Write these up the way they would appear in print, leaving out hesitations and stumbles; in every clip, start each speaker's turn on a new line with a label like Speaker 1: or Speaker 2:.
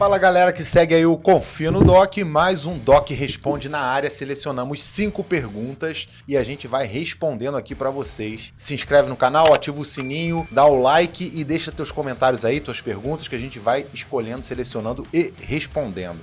Speaker 1: Fala galera que segue aí o Confia no Doc, mais um Doc Responde na área. Selecionamos 5 perguntas e a gente vai respondendo aqui pra vocês. Se inscreve no canal, ativa o sininho, dá o like e deixa teus comentários aí, tuas perguntas que a gente vai escolhendo, selecionando e respondendo.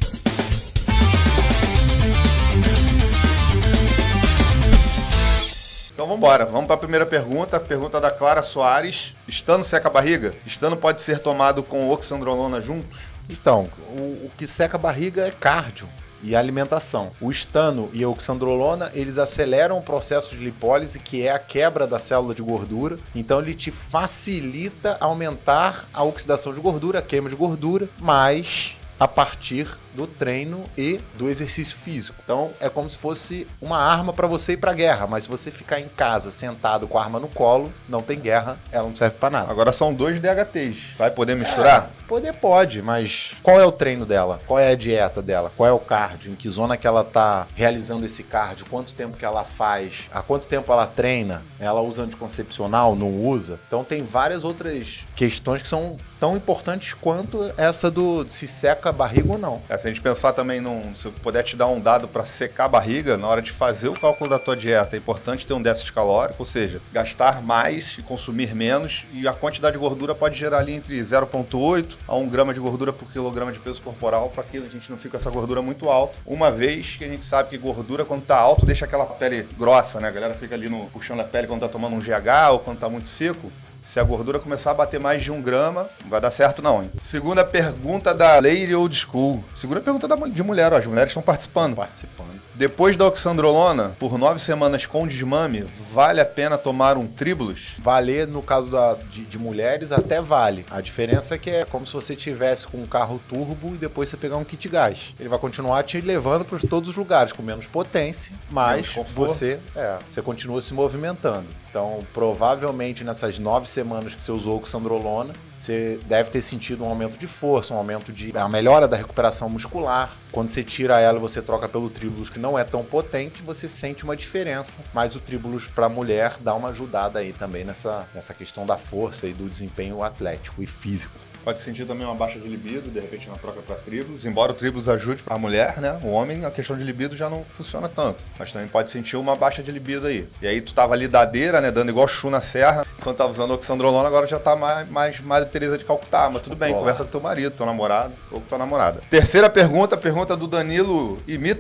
Speaker 2: Então vamos embora, vamos para a primeira pergunta, a pergunta da Clara Soares. Estano seca a barriga? Estano pode ser tomado com oxandrolona juntos?
Speaker 1: Então, o que seca a barriga é cardio e alimentação. O estano e a oxandrolona, eles aceleram o processo de lipólise, que é a quebra da célula de gordura. Então ele te facilita aumentar a oxidação de gordura, a queima de gordura, mas a partir do treino e do exercício físico. Então é como se fosse uma arma para você ir para guerra, mas se você ficar em casa sentado com a arma no colo, não tem guerra, ela não serve para nada.
Speaker 2: Agora são 2 DHTs, vai poder misturar?
Speaker 1: Poder pode, mas qual é o treino dela? Qual é a dieta dela? Qual é o cardio? Em que zona que ela tá realizando esse cardio? Quanto tempo que ela faz? Há quanto tempo ela treina? Ela usa anticoncepcional? Não usa? Então tem várias outras questões que são tão importantes quanto essa do se seca a barriga ou não.
Speaker 2: Se a gente pensar também, se eu puder te dar um dado para secar a barriga, na hora de fazer o cálculo da tua dieta, é importante ter um déficit calórico, ou seja, gastar mais e consumir menos, e a quantidade de gordura pode gerar ali entre 0,8 a 1 grama de gordura por quilograma de peso corporal, para que a gente não fique com essa gordura muito alta. Uma vez que a gente sabe que gordura, quando tá alto, deixa aquela pele grossa, né? A galera fica ali puxando a pele quando tá tomando um GH ou quando tá muito seco. Se a gordura começar a bater mais de 1 grama, não vai dar certo não, hein? Segunda pergunta da Lady Old School. Segunda pergunta de mulher, ó. As mulheres estão participando. Depois da oxandrolona, por 9 semanas com desmame, vale a pena tomar um Tribulus?
Speaker 1: Valer, no caso de mulheres, até vale. A diferença é que é como se você tivesse com um carro turbo e depois você pegar um kit gás. Ele vai continuar te levando para todos os lugares, com menos potência, mas você continua se movimentando. Então, provavelmente nessas 9 semanas que você usou oxandrolona, você deve ter sentido um aumento de força, a melhora da recuperação muscular. Quando você tira ela e você troca pelo Tribulus, que não é tão potente, você sente uma diferença. Mas o Tribulus para mulher dá uma ajudada aí também nessa questão da força e do desempenho atlético e físico.
Speaker 2: Pode sentir também uma baixa de libido, de repente na troca para Tribulus. Embora o Tribulus ajude a mulher, né? O homem, a questão de libido já não funciona tanto. Mas também pode sentir uma baixa de libido aí. E aí tu tava ali dadeira, né? Dando igual chu na serra. Quando tava usando oxandrolona, agora já tá mais Madre Teresa de Calcutá. Mas tudo bem, conversa com teu marido, teu namorado ou com tua namorada. Terceira pergunta do Danilo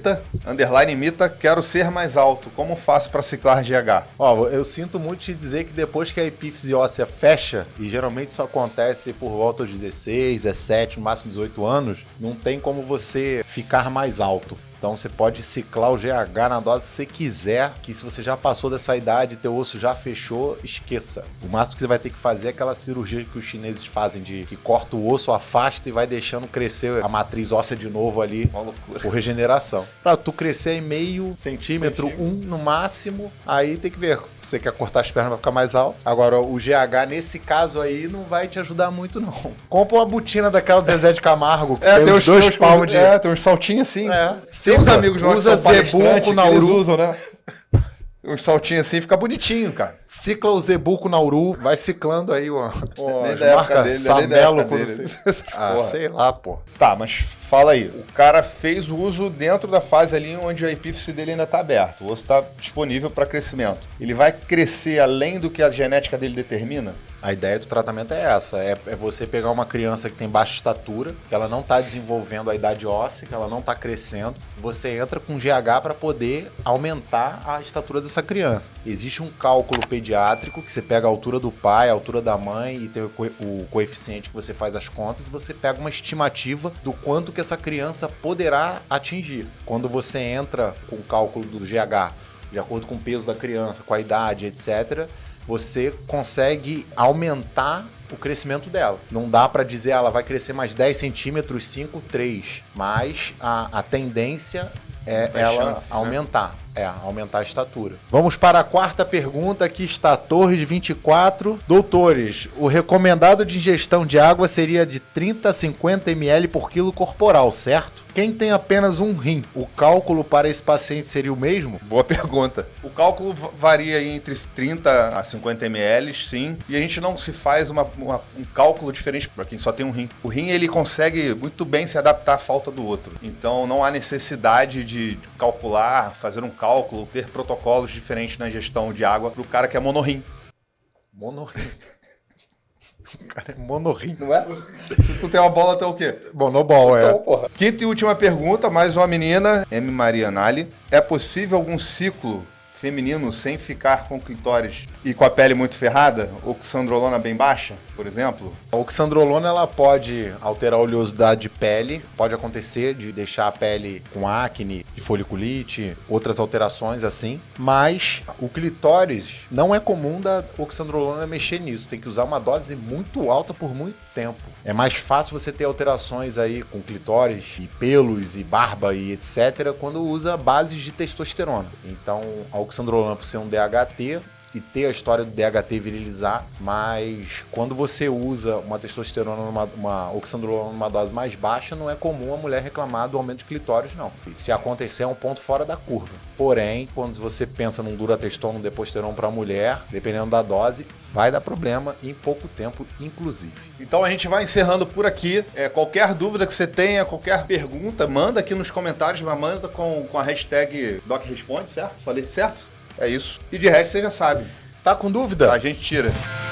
Speaker 2: _imita. Quero ser mais alto. Como faço para ciclar GH?
Speaker 1: Ó, eu sinto muito te dizer que depois que a epífise óssea fecha, e geralmente isso acontece por volta de 16, 17, no máximo 18 anos, não tem como você ficar mais alto. Então você pode ciclar o GH na dose que você quiser, que se você já passou dessa idade, teu osso já fechou, esqueça. O máximo que você vai ter que fazer é aquela cirurgia que os chineses fazem que corta o osso, afasta e vai deixando crescer a matriz óssea de novo ali, uma loucura, por regeneração. Pra tu crescer aí meio centímetro, 1 no máximo, aí tem que ver. Você quer cortar as pernas pra ficar mais alto. Agora, o GH, nesse caso aí, não vai te ajudar muito, não. Compra uma botina daquela do Zezé de Camargo, que tem os 2 palmos de...
Speaker 2: tem uns saltinhos assim.
Speaker 1: Tem uns amigos nossos
Speaker 2: usa
Speaker 1: Zebu com Nauru.
Speaker 2: Usam, né? Uns saltinhos assim, fica bonitinho, cara.
Speaker 1: Cicla o Zebu com Nauru, vai ciclando aí as marcas Samelo. Sei lá, pô.
Speaker 2: Tá, mas fala aí. O cara fez o uso dentro da fase ali onde a epífise dele ainda tá aberta. O osso tá disponível para crescimento. Ele vai crescer além do que a genética dele determina?
Speaker 1: A ideia do tratamento é essa, é você pegar uma criança que tem baixa estatura, que ela não está desenvolvendo a idade óssea, que ela não está crescendo, você entra com GH para poder aumentar a estatura dessa criança. Existe um cálculo pediátrico que você pega a altura do pai, a altura da mãe e tem o coeficiente que você faz as contas, e você pega uma estimativa do quanto que essa criança poderá atingir. Quando você entra com o cálculo do GH, de acordo com o peso da criança, com a idade, etc., você consegue aumentar o crescimento dela. Não dá para dizer ela vai crescer mais 10 centímetros, 5, 3. Mas a tendência é ela aumentar. aumentar a estatura. Vamos para a quarta pergunta, que está Torres 24. Doutores, o recomendado de ingestão de água seria de 30 a 50 ml por quilo corporal, certo? Quem tem apenas um rim, o cálculo para esse paciente seria o mesmo?
Speaker 2: Boa pergunta. O cálculo varia entre 30 a 50 ml, sim, e a gente não se faz um cálculo diferente para quem só tem um rim. O rim, ele consegue muito bem se adaptar à falta do outro. Então, não há necessidade de calcular, fazer um cálculo, ter protocolos diferentes na ingestão de água para o cara que é monorrim.
Speaker 1: Monorrim. O cara é monorrim.
Speaker 2: Não é? Se tu tem uma bola, tu é o quê?
Speaker 1: Monobol,
Speaker 2: então, porra. Quinta e última pergunta, mais uma menina, M. Marianali. É possível algum ciclo feminino sem ficar com clitóris e com a pele muito ferrada? Oxandrolona bem baixa, por exemplo?
Speaker 1: A oxandrolona, ela pode alterar a oleosidade de pele, pode acontecer de deixar a pele com acne, de foliculite, outras alterações assim, mas o clitóris não é comum da oxandrolona mexer nisso, tem que usar uma dose muito alta por muito tempo. É mais fácil você ter alterações aí com clitóris e pelos e barba e etc. quando usa bases de testosterona. Então, a oxandrolona, por ser um DHT, e ter a história do DHT virilizar, mas quando você usa uma testosterona, uma oxandrolona numa dose mais baixa, não é comum a mulher reclamar do aumento de clitóris, não. E se acontecer, é um ponto fora da curva. Porém, quando você pensa num Duratestoon, num Deposteron para mulher, dependendo da dose, vai dar problema em pouco tempo, inclusive.
Speaker 2: Então a gente vai encerrando por aqui. Qualquer dúvida que você tenha, qualquer pergunta, manda aqui nos comentários, mas manda com a hashtag DocResponde, certo? Falei certo? É isso. E de resto você já sabe.
Speaker 1: Tá com dúvida?
Speaker 2: A gente tira.